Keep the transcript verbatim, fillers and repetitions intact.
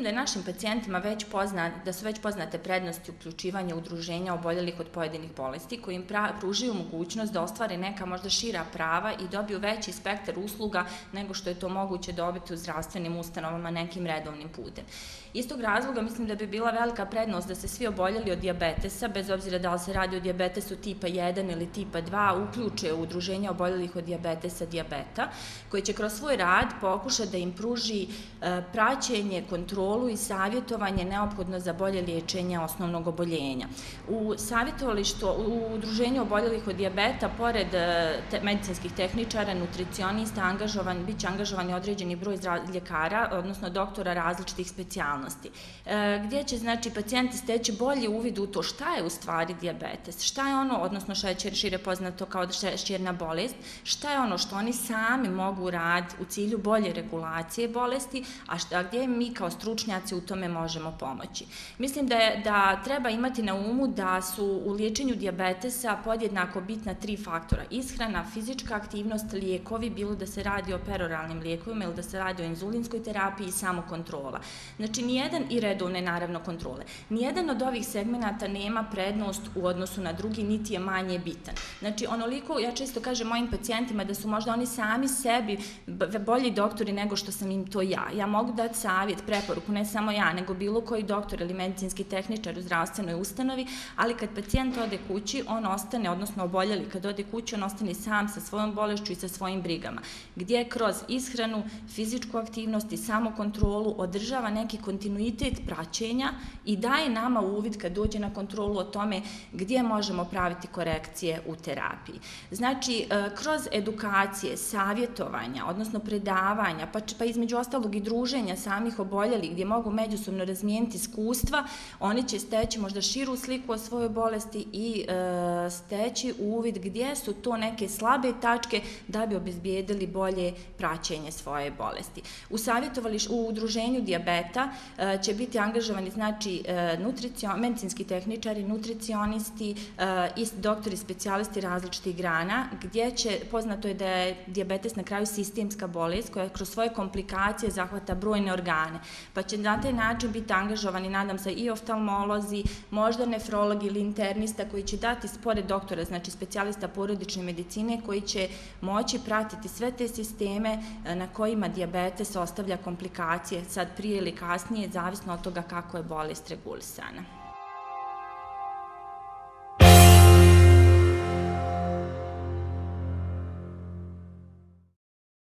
mislim da je našim pacijentima već poznat, da su već poznate prednosti uključivanja udruženja oboljelih od pojedinih bolesti koji im pružaju mogućnost da ostvare neka možda šira prava i dobiju veći spektar usluga nego što je to moguće dobiti u zdravstvenim ustanovama nekim redovnim putem. Iz tog razloga mislim da bi bila velika prednost da se svi oboljeli od dijabetesa, bez obzira da li se radi o dijabetesu tipa jedan ili tipa dva, uključe u udruženje oboljelih od dijabetesa dijabeta, koji će kroz svoj rad pokušati da im pruži praćenje, kontrolu i savjetovanje neophodno za bolje liječenje osnovnog oboljenja. U savjetovalištu, u udruženju oboljelih od dijabeta, pored medicinskih tehničara, nutricionista, angažovan, bit će angažovani određeni broj ljekara, odnosno doktora različitih specijalnosti, gdje će, znači, pacijenti steći bolji uvid u to šta je u stvari dijabetes, šta je ono, odnosno šećer, šire poznato kao šećerna bolest, šta je ono što oni sami mogu raditi u cilju bolje regulacije bolesti, a šta, gdje mi kao stručnjaci u tome možemo pomoći. Mislim da, je, da treba imati na umu da su u liječenju dijabetesa podjednako bitna tri faktora: ishrana, fizička aktivnost, lijekovi, bilo da se radi o peroralnim lijekovima ili da se radi o inzulinskoj terapiji i samokontrola. Znači, nijedan, i redovne naravno kontrole, nijedan od ovih segmenata nema prednost u odnosu na drugi, niti je manje bitan. Znači, onoliko, ja često kažem mojim pacijentima da su možda oni sami sebi bolji doktori nego što sam im to ja. Ja mogu dati savjet, preporuku, ne samo ja, nego bilo koji doktor ili medicinski tehničar u zdravstvenoj ustanovi, ali kad pacijent ode kući, on ostane, odnosno oboljeli, kad ode kući, on ostane sam sa svojom bolešću i sa svojim brigama, gdje kroz ishranu, fizičku aktivnost i samokontrolu održava neki kontinuitet praćenja i daje nama uvid kad dođe na kontrolu o tome gdje možemo praviti korekcije u terapiji. Znači, kroz edukacije, savjetovanja, odnosno predavanja, pa, pa između ostalog i druženja samih oboljelih, gdje mogu međusobno razmijeniti iskustva, oni će steći možda širu sliku o svojoj bolesti i e, steći uvid gdje su to neke slabe tačke da bi obezbijedili bolje praćenje svoje bolesti. U savjetovalištu, u udruženju dijabeta e, će biti angažovani, znači, e, nutricion, medicinski tehničari, nutricionisti e, i doktori specijalisti različitih grana, gdje će, poznato je da je dijabetes na kraju sistemska bolest koja kroz svoje komplikacije zahvata brojne organe, pa će na taj način biti angažovani, nadam se, i oftalmolozi, možda nefrologi ili internista koji će dati, pored doktora, znači specijalista porodične medicine, koji će moći pratiti sve te sisteme na kojima dijabetes ostavlja komplikacije, sad prije ili kasnije, zavisno od toga kako je bolest regulisana.